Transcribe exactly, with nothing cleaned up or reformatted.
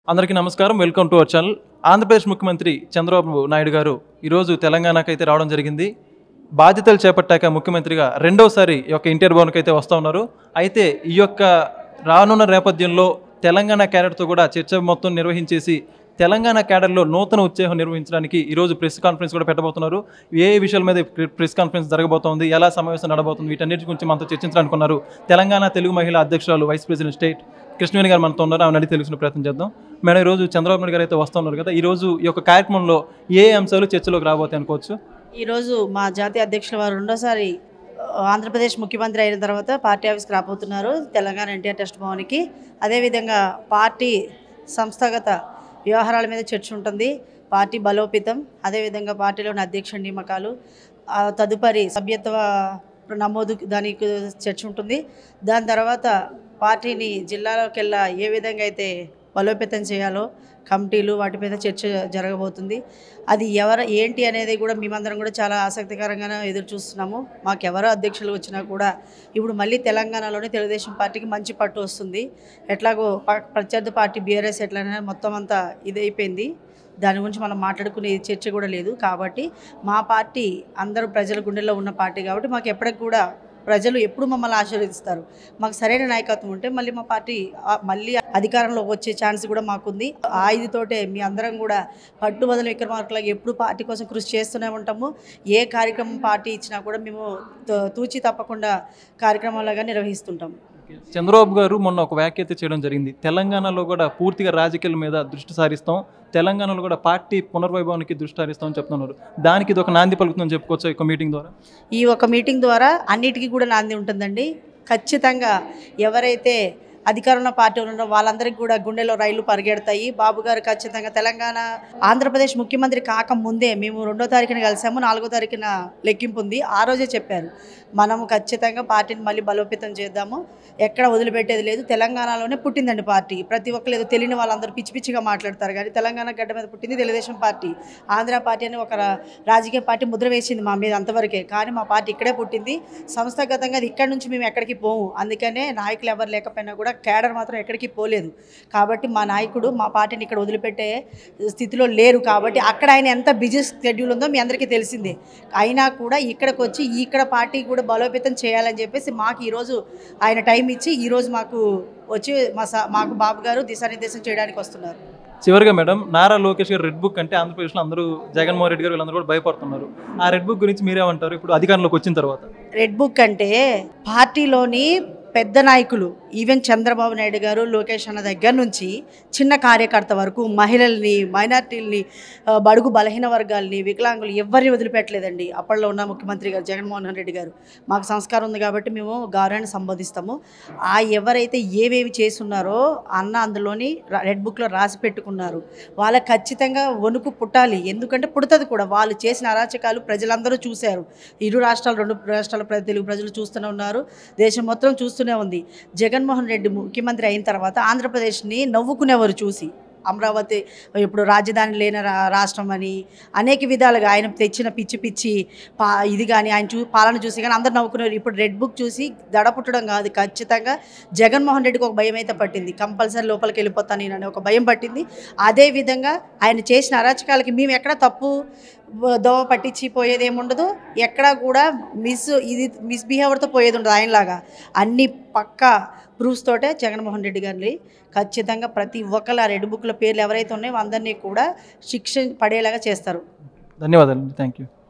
అందరికీ నమస్కారం. Welcome to our channel. Andhra Pradesh ముఖ్యమంత్రి చంద్రబాబు నాయుడు గారు ఈరోజు తెలంగాణకు అయితే రావడం జరిగింది. బాధ్యతలు చేపట్టాక ముఖ్యమంత్రిగా రెండోసారి ఈ యొక్క ఎన్టీఆర్ భవన్కి అయితే వస్తూ ఉన్నారు. అయితే ఈ యొక్క రానున్న నేపథ్యంలో తెలంగాణ క్యాడర్తో కూడా చర్చ మొత్తం నిర్వహించేసి తెలంగాణ క్యాడర్లో నూతన ఉత్సాహం నిర్వహించడానికి ఈరోజు ప్రెస్ కాన్ఫరెన్స్ కూడా పెట్టబోతున్నారు. ఏ విషయాల మీద ప్రెస్ కాన్ఫరెన్స్ జరగబోతోంది, ఎలా సమావేశం నడబోతుంది, వీటన్నిటి గురించి మనతో చర్చించాలనుకున్నారు తెలంగాణ తెలుగు మహిళా అధ్యక్షురాలు వైస్ ప్రెసిడెంట్ స్టేట్ కృష్ణవేణి గారు మనతో ఉన్నారు. ఆమె అడిగి తెలుసుకునే ప్రయత్నం చేద్దాం. మేడం, ఈరోజు చంద్రబాబు నాయుడు గారు అయితే వస్తూ ఉన్నారు కదా, ఈరోజు ఈ యొక్క కార్యక్రమంలో ఏ అంశాలు చర్చలోకి రాబోతాయి అనుకోవచ్చు? ఈరోజు మా జాతీయ అధ్యక్షుల వారు రెండోసారి ఆంధ్రప్రదేశ్ ముఖ్యమంత్రి అయిన తర్వాత పార్టీ ఆఫీస్కి రాబోతున్నారు, తెలంగాణ ఎన్టీఆర్ ట్రస్ట్ భవన్కి. అదేవిధంగా పార్టీ సంస్థాగత వ్యవహారాల మీద చర్చ ఉంటుంది, పార్టీ బలోపేతం, అదేవిధంగా పార్టీలోని అధ్యక్ష నియామకాలు, తదుపరి సభ్యత్వ నమోదు దానికి చర్చ ఉంటుంది. దాని తర్వాత పార్టీని జిల్లాలోకెల్లా ఏ విధంగా అయితే బలోపేతం చేయాలో కమిటీలు వాటి మీద చర్చ జరగబోతుంది. అది ఎవరు ఏంటి అనేది కూడా మేమందరం కూడా చాలా ఆసక్తికరంగానే ఎదురు చూస్తున్నాము. మాకు ఎవరో అధ్యక్షులు వచ్చినా కూడా ఇప్పుడు మళ్ళీ తెలంగాణలోనే తెలుగుదేశం పార్టీకి మంచి పట్టు వస్తుంది. ఎట్లాగో ప్రత్యర్థి పార్టీ బీఆర్ఎస్ ఎట్లనే మొత్తం అంతా ఇదైపోయింది, దాని గురించి మనం మాట్లాడుకునే చర్చ కూడా లేదు. కాబట్టి మా పార్టీ అందరూ ప్రజల గుండెల్లో ఉన్న పార్టీ కాబట్టి మాకు ఎప్పటికి కూడా ప్రజలు ఎప్పుడు మమ్మల్ని ఆశీర్వదిస్తారు. మాకు సరైన నాయకత్వం ఉంటే మళ్ళీ మా పార్టీ మళ్ళీ అధికారంలోకి వచ్చే ఛాన్స్ కూడా మాకుంది. ఆ ఇదితోటే మీ అందరం కూడా పట్టుబదులు విక్రమార్కులాగా ఎప్పుడు పార్టీ కోసం కృషి చేస్తూనే ఉంటాము. ఏ కార్యక్రమం పార్టీ ఇచ్చినా కూడా మేము తూచి తప్పకుండా కార్యక్రమాలుగా నిర్వహిస్తుంటాము. చంద్రబాబు గారు మొన్న ఒక వ్యాఖ్య అయితే చేయడం జరిగింది, తెలంగాణలో కూడా పూర్తిగా రాజకీయాల మీద దృష్టి సారిస్తాం, తెలంగాణలో కూడా పార్టీ పునర్వైభవానికి దృష్టి సారిస్తామని చెప్తున్నారు. దానికి ఇది ఒక నాంది పలుకుతుందని చెప్పుకోవచ్చు ఒక మీటింగ్ ద్వారా. ఈ ఒక మీటింగ్ ద్వారా అన్నిటికీ కూడా నాంది ఉంటుందండి. ఖచ్చితంగా ఎవరైతే అధికారంలో పార్టీ ఉన్నారో వాళ్ళందరికీ కూడా గుండెలో రైళ్లు పరిగెడతాయి. బాబు గారు ఖచ్చితంగా తెలంగాణ ఆంధ్రప్రదేశ్ ముఖ్యమంత్రి కాకముందే మేము రెండో తారీఖున కలిసాము, నాలుగో తారీఖున లెక్కింపు ఉంది. ఆ రోజే చెప్పారు మనము ఖచ్చితంగా పార్టీని మళ్ళీ బలోపేతం చేద్దాము, ఎక్కడ వదిలిపెట్టేది లేదు. తెలంగాణలోనే పుట్టిందండి పార్టీ. ప్రతి ఒక్కరు ఏదో తెలియని వాళ్ళందరూ పిచ్చి పిచ్చిగా మాట్లాడతారు, కానీ తెలంగాణ గడ్డ మీద పుట్టింది తెలుగుదేశం పార్టీ. ఆంధ్ర పార్టీ అని ఒక రాజకీయ పార్టీ ముద్ర వేసింది మా మీద అంతవరకే, కానీ మా పార్టీ ఇక్కడే పుట్టింది. సంస్థాగతంగా అది ఇక్కడ నుంచి మేము ఎక్కడికి పోము. అందుకనే నాయకులు ఎవరు లేకపోయినా కూడా క్యాడర్ మాత్రం ఎక్కడికి పోలేదు. కాబట్టి మా నాయకుడు మా పార్టీని ఇక్కడ వదిలిపెట్టే స్థితిలో లేరు. కాబట్టి అక్కడ ఆయన ఎంత బిజీ షెడ్యూల్ ఉందో మీ అందరికీ తెలిసిందే. అయినా కూడా ఇక్కడికి వచ్చి ఇక్కడ పార్టీ కూడా బలోపేతం చేయాలని చెప్పేసి మాకు ఈరోజు ఆయన టైం ఇచ్చి ఈరోజు మాకు వచ్చి మా మాకు బాబు గారు దిశానిర్దేశం చేయడానికి వస్తున్నారు. చివరిగా మేడం, నారా లోకేష్ గారు రెడ్ బుక్ అంటే ఆంధ్రప్రదేశ్లో అందరూ జగన్మోహన్ రెడ్డి గారు వీళ్ళందరూ కూడా భయపడుతున్నారు. ఆ రెడ్ బుక్ గురించి మీరేమంటారు ఇప్పుడు అధికారంలోకి వచ్చిన తర్వాత? రెడ్ బుక్ అంటే పార్టీలోని పెద్ద నాయకులు, ఈవెన్ చంద్రబాబు నాయుడు గారు, లోకేష్ అన్న దగ్గర నుంచి చిన్న కార్యకర్త వరకు మహిళల్ని, మైనార్టీలని, బడుగు బలహీన వర్గాల్ని, వికలాంగులు ఎవరిని వదిలిపెట్టలేదండి. అప్పట్లో ఉన్న ముఖ్యమంత్రి గారు జగన్మోహన్ రెడ్డి గారు. మాకు సంస్కారం ఉంది కాబట్టి మేము గౌరవాన్ని సంబోధిస్తాము. ఆ ఎవరైతే ఏవేవి చేస్తున్నారో అన్న అందులోని రెడ్ బుక్లో రాసి పెట్టుకున్నారు. వాళ్ళకి ఖచ్చితంగా వణుకు పుట్టాలి, ఎందుకంటే పుడుతుంది కూడా. వాళ్ళు చేసిన అరాచకాలు ప్రజలందరూ చూశారు. ఇరు రాష్ట్రాలు, రెండు రాష్ట్రాల తెలుగు ప్రజలు చూస్తూనే ఉన్నారు, దేశం మొత్తం చూస్తూనే ఉంది. జగన్మోహన్ రెడ్డి ముఖ్యమంత్రి అయిన తర్వాత ఆంధ్రప్రదేశ్ని నవ్వుకునేవారు చూసి. అమరావతి ఇప్పుడు రాజధాని లేని రాష్ట్రం అని అనేక విధాలుగా ఆయన తెచ్చిన పిచ్చి పిచ్చి పా ఇది కానీ ఆయన చూ పాలన చూసి కానీ అందరు నవ్వుకునేవారు. ఇప్పుడు రెడ్ బుక్ చూసి దడ పుట్టడం కాదు, ఖచ్చితంగా జగన్మోహన్ రెడ్డికి ఒక భయం అయితే పట్టింది. కంపల్సరీ లోపలికి వెళ్ళిపోతాను నేను అనే ఒక భయం పట్టింది. అదేవిధంగా ఆయన చేసిన అరాచకాలకి మేము ఎక్కడ తప్పు దోవ పట్టించి పోయేది ఏముండదు, ఎక్కడా కూడా మిస్ ఇది మిస్బిహేవర్తో పోయేది ఉండదు. ఆయనలాగా అన్ని పక్కా ప్రూఫ్స్ తోటే జగన్మోహన్ రెడ్డి గారిని ఖచ్చితంగా ప్రతి ఒక్కరు ఆ రెడ్ బుక్ల పేర్లు ఎవరైతే ఉన్నాయో అందరినీ కూడా శిక్ష పడేలాగా చేస్తారు. ధన్యవాదాలు. Thank you.